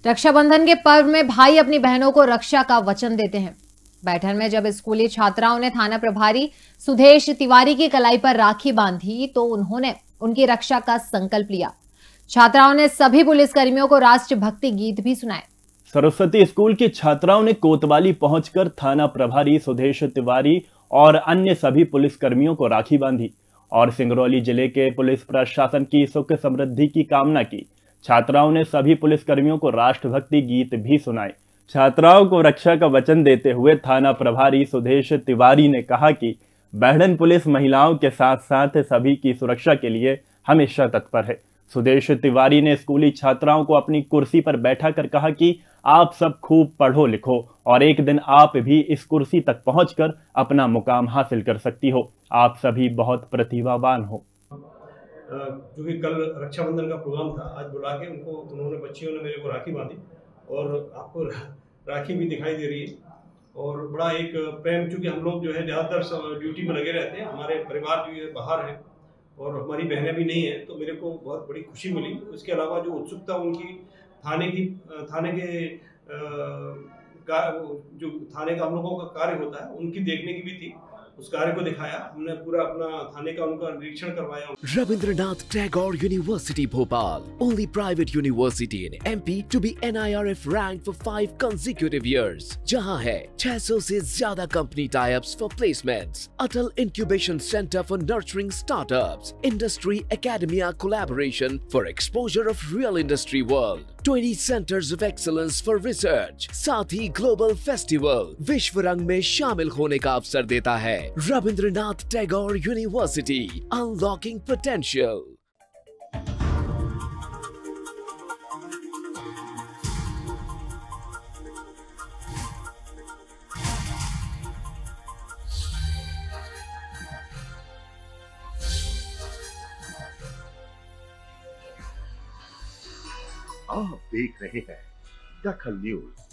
रक्षाबंधन के पर्व में भाई अपनी बहनों को रक्षा का वचन देते हैं। बैठक में जब स्कूली छात्राओं ने थाना प्रभारी सुदेश तिवारी की कलाई पर राखी बांधी तो उन्होंने उनकी रक्षा का संकल्प लिया। छात्राओं ने सभी पुलिसकर्मियों को राष्ट्रभक्ति गीत भी सुनाए। सरस्वती स्कूल की छात्राओं ने कोतवाली पहुंचकर थाना प्रभारी सुदेश तिवारी और अन्य सभी पुलिसकर्मियों को राखी बांधी और सिंगरौली जिले के पुलिस प्रशासन की सुख समृद्धि की कामना की। छात्राओं ने सभी पुलिसकर्मियों को राष्ट्रभक्ति गीत भी सुनाए। छात्राओं को रक्षा का वचन देते हुए थाना प्रभारी सुदेश तिवारी ने कहा कि बैढ़न पुलिस महिलाओं के साथ साथ सभी की सुरक्षा के लिए हमेशा तत्पर है। सुदेश तिवारी ने स्कूली छात्राओं को अपनी कुर्सी पर बैठा कर कहा कि आप सब खूब पढ़ो लिखो और एक दिन आप भी इस कुर्सी तक पहुंचकर अपना मुकाम हासिल कर सकती हो। आप सभी बहुत प्रतिभावान हो। जो कि कल रक्षाबंधन का प्रोग्राम था, आज बुला के उन्होंने बच्चियों ने मेरे को राखी बांधी और आपको राखी भी दिखाई दे रही है और बड़ा एक प्रेम, चूँकि हम लोग जो है ज़्यादातर ड्यूटी में लगे रहते हैं, हमारे परिवार जो है बाहर हैं और हमारी बहनें भी नहीं हैं, तो मेरे को बहुत बड़ी खुशी मिली। इसके अलावा जो उत्सुकता उनकी थाने का हम लोगों का कार्य होता है उनकी देखने की भी थी, उस कार्य को दिखाया। हमने पूरा अपना थाने का उनका निरीक्षण करवाया। Rabindranath Tagore University Bhopal, only private university in MP to be NIRF ranked for 5 consecutive years, जहां है 600 से ज्यादा company tie-ups for placements, Atal Incubation Center for nurturing startups, Industry Academia collaboration for exposure of real industry world, 20 centers of excellence for research, साथ ही global festival विश्व रंग में शामिल होने का अवसर देता है। Rabindranath Tagore University, unlocking potential. आप देख रहे हैं दखल न्यूज।